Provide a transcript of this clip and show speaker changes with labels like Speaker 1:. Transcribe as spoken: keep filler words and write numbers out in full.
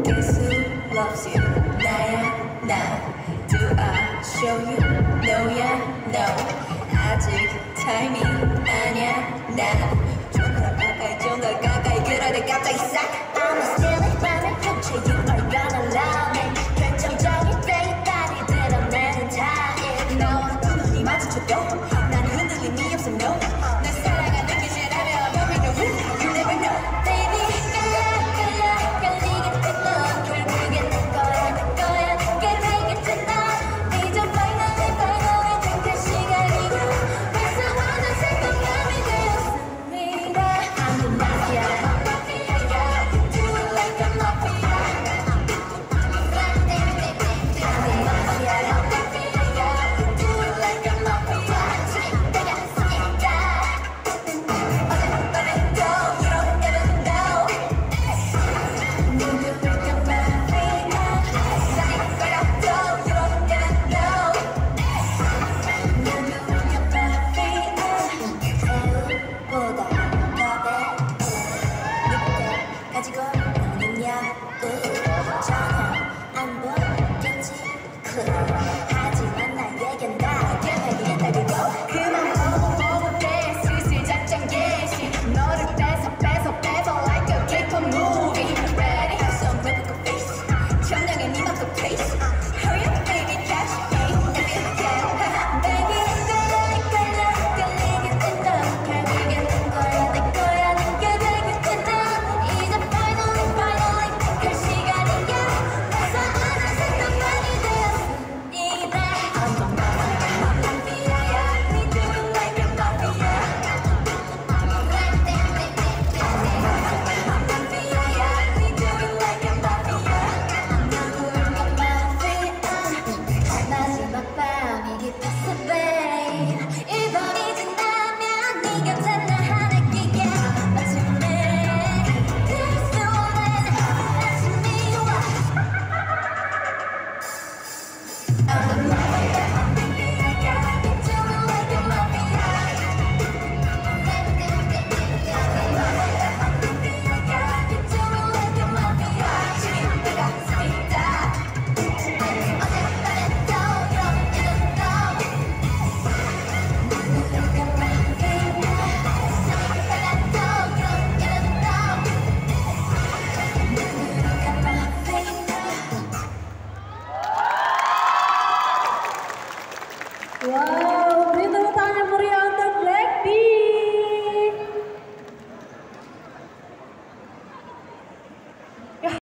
Speaker 1: Guess who loves you? 나야 나. Do I show you? No야 no. 아직 타이밍 아니야 나. 좀 더 가까이 좀 더 가까이 그러다 갑자기 싹.
Speaker 2: I'm still in 나는 훔쳐 you are gonna love me. 결정적일 때 다리 드러내는 타임.
Speaker 1: 나와 두 눈이 마주쳐도 난 흔들림이 없어 no. 내 사랑을 느끼시라면 baby no you never know.
Speaker 2: Baby 끌려 끌려 끌리겠지 넌 결국엔 내 거야 내 거야 내게 되겠지 넌 이제 finally finally 택할 시간이야. 벌써 완전 생각감이 되었습니다. I'm the Mafia. Do it like a Mafia. I'm the Mafia. Do it like a Mafia. 내가 했으니까.
Speaker 1: 어제부터 you don't ever know.
Speaker 2: 누구일까 Mafia.
Speaker 1: 사랑거려도 you don't ever know.
Speaker 2: 누구일까 Mafia. 배우보다 더 배우. 늑대 가지고 노느냐고 전혀 안 보이겠지 cool. 하지만 나에겐 다르게 되겠다고.
Speaker 1: 그만 보고 보고 돼 슬슬 작전 개시. 너를 뺏어 뺏어 뺏어 like a K-pop movie. Ready? Some biblical face. 현장에 네 맘도 taste. Hurry up baby catch me if you can.
Speaker 2: Baby 끌려 끌려 끌리겠지 넌 결국엔 내 거야 내 거야 내게 되겠지 넌 이제 finally finally 택할 시간이야. 벌써 어느새 또 많이 되었습니다. I'm the Mafia.
Speaker 1: We do it like a mafia. We do it like a mafia.
Speaker 2: 누구일까 Mafia. 마지막 밤이 깊었어 babe. 이 밤이 지나면 네 곁에 나 하나 끼게 마침내 그 손에 아침이 와. I'm the Mafia. Do it like a Mafia. Do it like a Mafia.
Speaker 1: 지금 내가 있다.
Speaker 2: 어젯밤에 또 이런
Speaker 1: 와.